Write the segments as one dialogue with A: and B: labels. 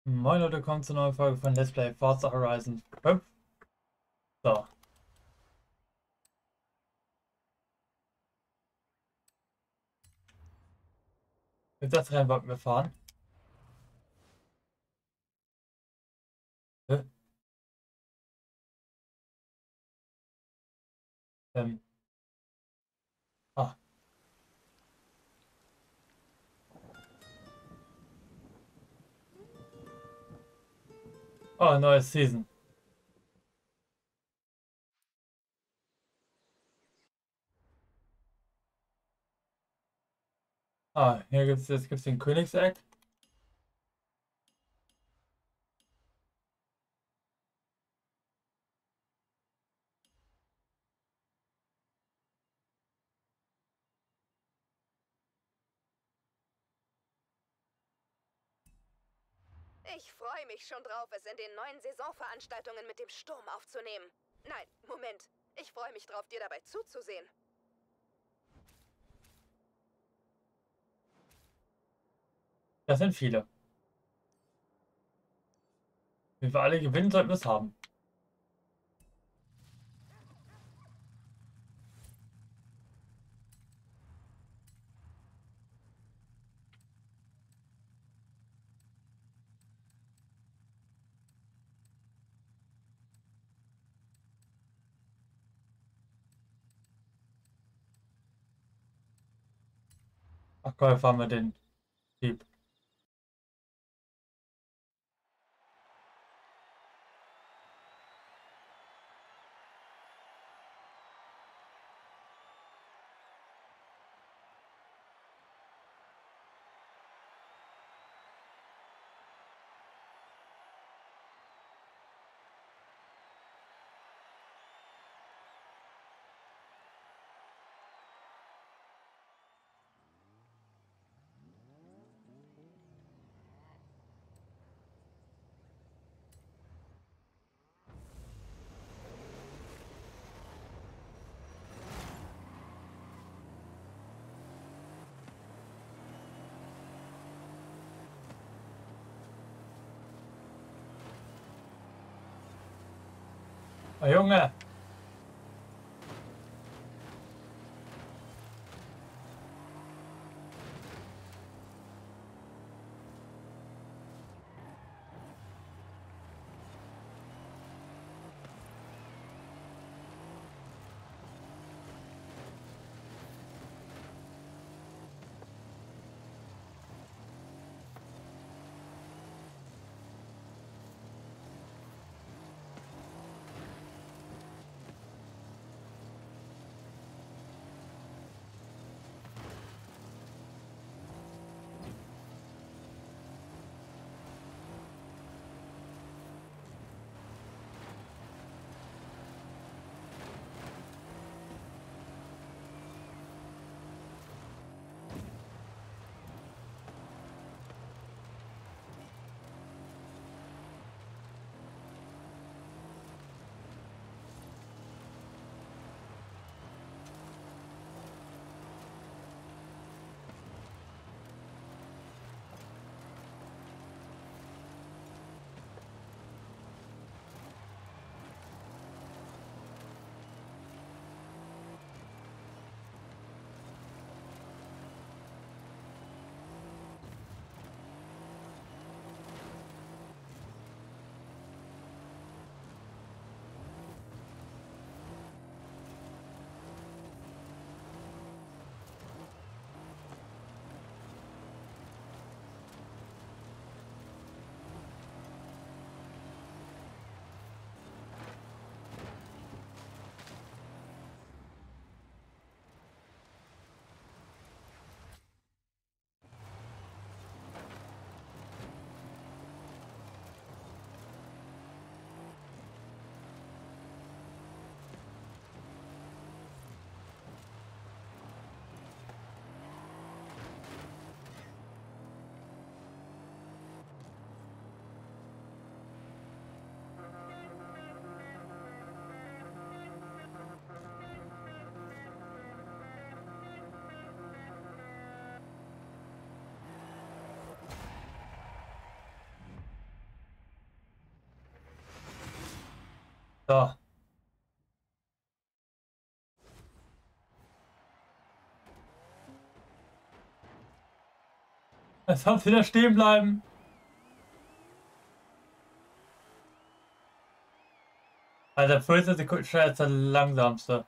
A: Moin Leute, willkommen zur neuen Folge von Let's Play Forza Horizon 5. So, mit das Rennen wollten wir fahren. Hä? Ähm, ah, oh, neues Season. Ah, hier gibt's den Königseck.
B: Ich freue mich schon drauf, es in den neuen Saisonveranstaltungen mit dem Sturm aufzunehmen. Nein, Moment. Ich freue mich drauf, dir dabei zuzusehen.
A: Das sind viele. Wenn wir alle gewinnen, sollten wir es haben. Ach komm, fahren wir den Jeep. Oh Junge! So. Jetzt soll wieder stehen bleiben. Also 15 Sekunden schneller ist der langsamste.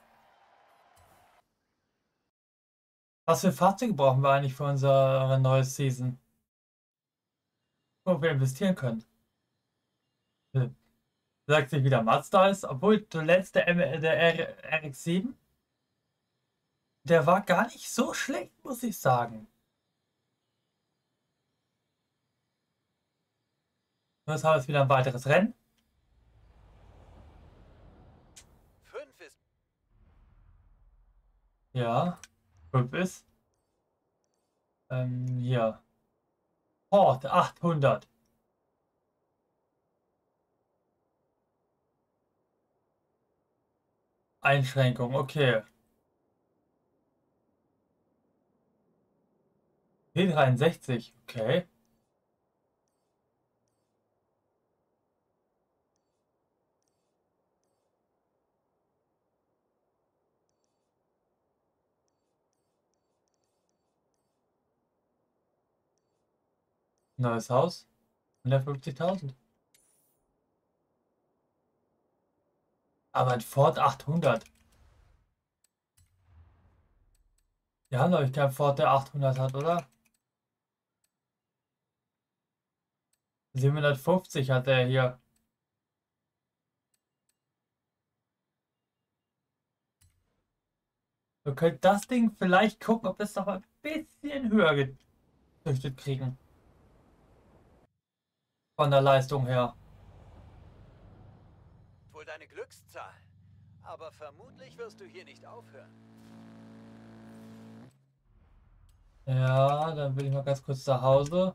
A: Was für Fahrzeuge brauchen wir eigentlich für unsere neue Season? Wo wir investieren können. Hm. Sagt sich wieder Mazda ist, obwohl zuletzt der RX-7, der war gar nicht so schlecht, muss ich sagen. Jetzt haben wir jetzt wieder ein weiteres Rennen.
C: 5 ist.
A: Ja, 5 ist. Hier. Ford 800. Einschränkung, okay. P63, okay. Neues Haus. 150.000. Aber ein Ford 800. Wir haben glaube ich keinen Ford, der 800 hat, oder? 750 hat er hier. Wir können das Ding vielleicht gucken, ob wir es noch ein bisschen höher gezüchtet kriegen. Von der Leistung her.
C: Wohl deine Glückszahl. Aber vermutlich wirst du hier nicht aufhören.
A: Ja, dann will ich mal ganz kurz nach Hause.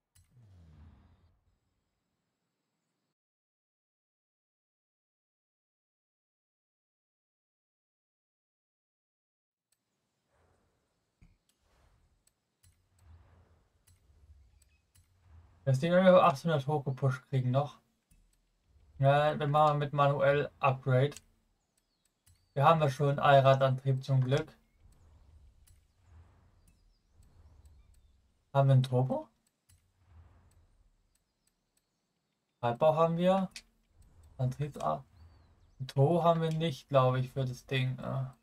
A: Das Ding haben wir 800 hochgepusht kriegen noch. Ja, wir machen mit manuell Upgrade. Wir haben ja schon Allradantrieb zum Glück. Haben wir einen Turbo? Treibau haben wir. Antriebsart. Ein Turbo haben wir nicht, glaube ich, für das Ding.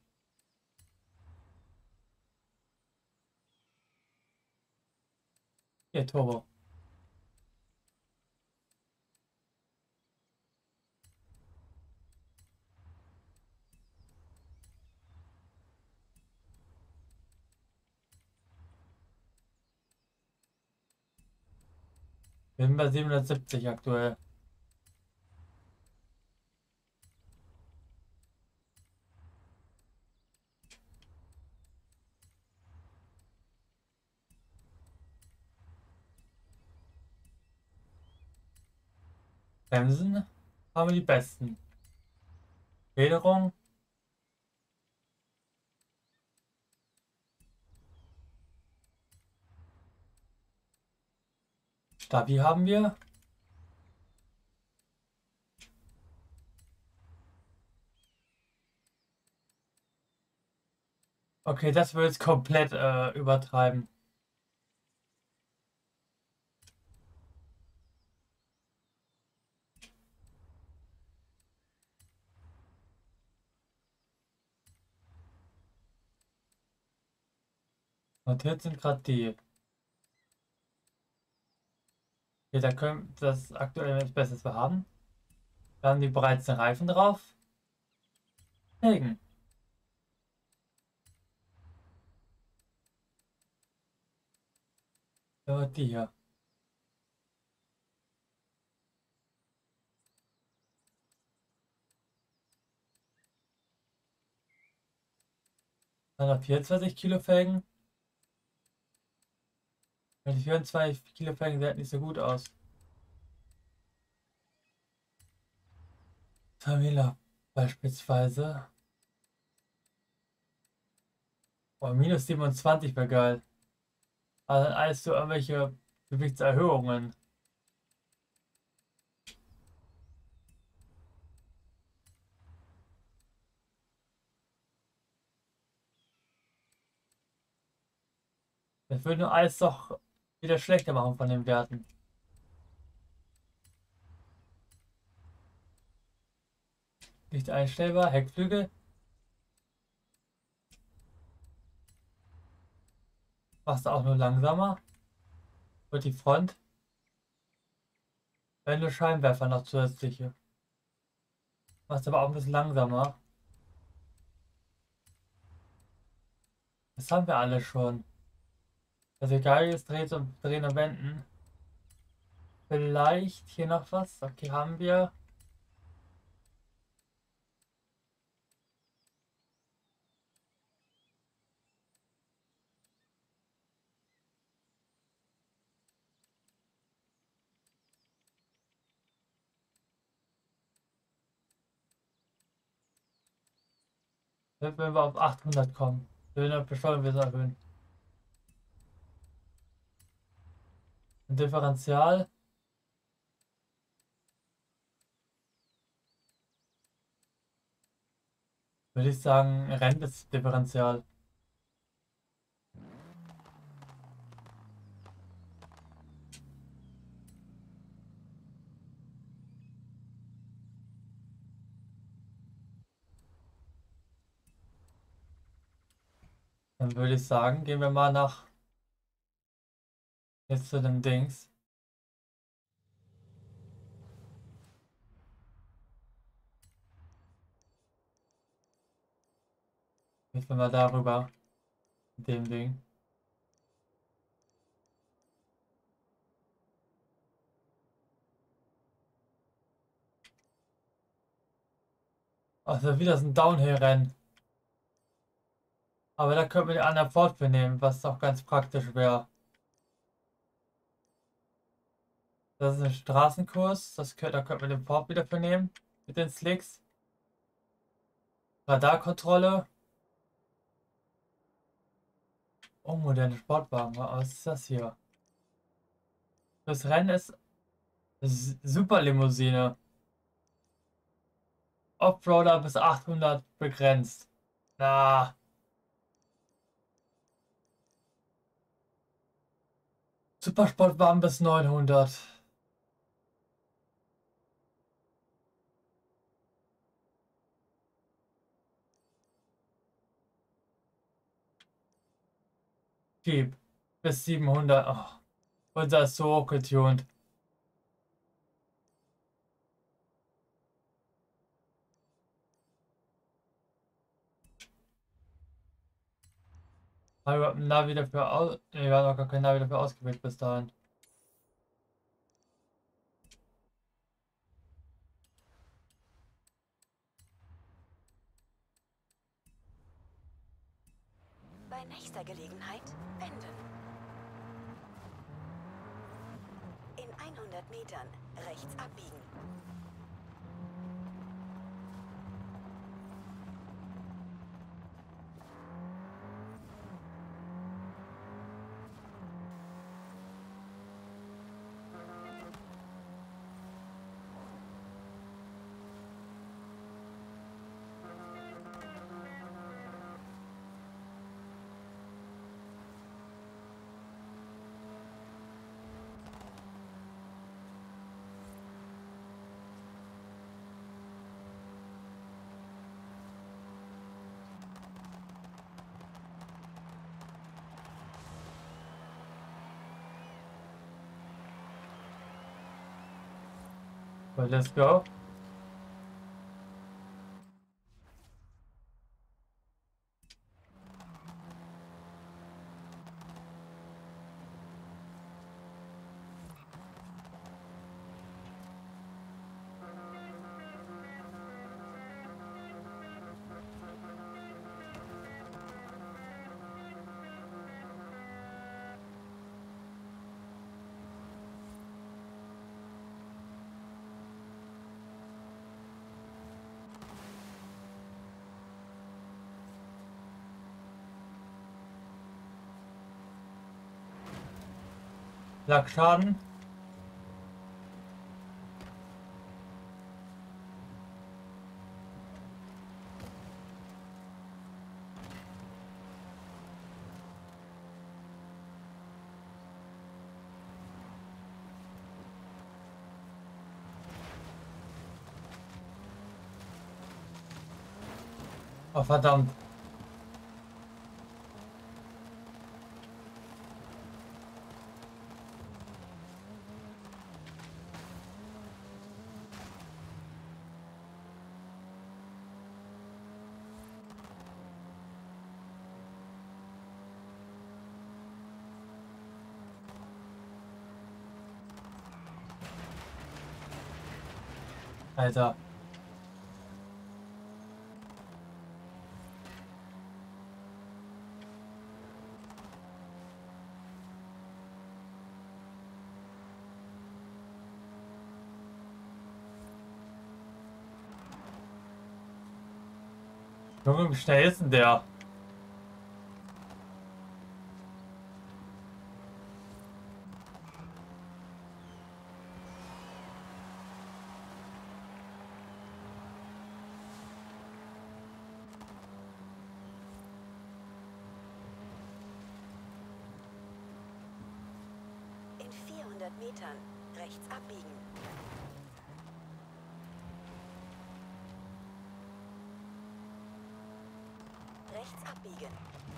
A: Hier, Turbo. Wir sind bei 770 aktuell. Bremsen haben wir die besten. Federung. Stabi haben wir. Okay, das wird jetzt komplett übertreiben. Notiert sind gerade die. Okay, da können das aktuell das Beste, was wir haben. Da haben die bereits den Reifen drauf. Felgen. Ja, die hier. Dann noch 24 Kilo Felgen. Ja, die 24 Kilo Felgen sehen nicht so gut aus. Tamila beispielsweise. Oh, minus 27 wäre geil. Also alles so irgendwelche Gewichtserhöhungen. Das würde nur alles doch wieder schlechter machen von den Werten. Nicht einstellbar, Heckflügel. Machst du auch nur langsamer. Und die Front. Wenn nur Scheinwerfer noch zusätzliche. Machst aber auch ein bisschen langsamer. Das haben wir alle schon. Also egal, jetzt drehen und wenden. Vielleicht hier noch was. Okay, haben wir. Wenn wir auf 800 kommen. Wenn wir besteuern, wir es erhöhen. Ein Differential. Würde ich sagen, rennt Differential. Dann würde ich sagen, gehen wir mal nach jetzt zu dem Dings. Jetzt mal darüber. Mit dem Ding. Also wieder so ein Downhill-Rennen. Aber da könnten wir die anderen Port nehmen, was auch ganz praktisch wäre. Das ist ein Straßenkurs. Da könnten wir den Port wieder für nehmen. Mit den Slicks. Radarkontrolle. Oh, moderne Sportwagen. Was ist das hier? Das Rennen ist Superlimousine. Offroader bis 800 begrenzt. Na. Supersportwagen bis 900. Jeep bis 700. Oh, unser ist so getuned. Haben wir überhaupt ein Navi dafür aus? Ne, wir haben noch gar kein Navi dafür ausgewählt bis dahin.
B: Bei nächster Gelegenheit wenden. In 100 Metern rechts abbiegen.
A: So, let's go. Lackschaden. Oh, verdammt. Alter. Junge, wie schnell ist denn der?
B: In 400 Metern rechts abbiegen. Rechts abbiegen.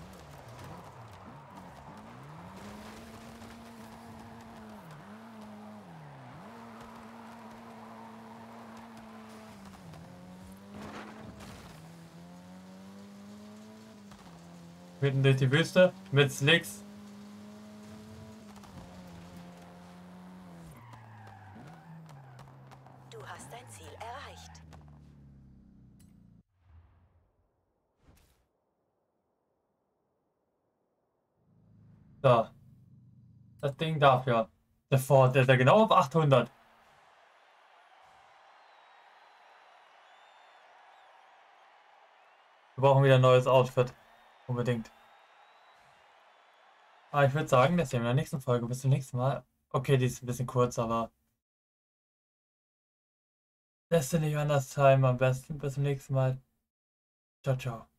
A: Mitten durch die Wüste mit Slicks.
B: Du hast dein Ziel erreicht.
A: So. Das Ding dafür. Der Ford, der ist ja genau auf 800. Wir brauchen wieder ein neues Outfit. Unbedingt. Aber ich würde sagen, das sehen wir in der nächsten Folge. Bis zum nächsten Mal. Okay, die ist ein bisschen kurz, aber Destiny Runners Time am besten. Bis zum nächsten Mal. Ciao, ciao.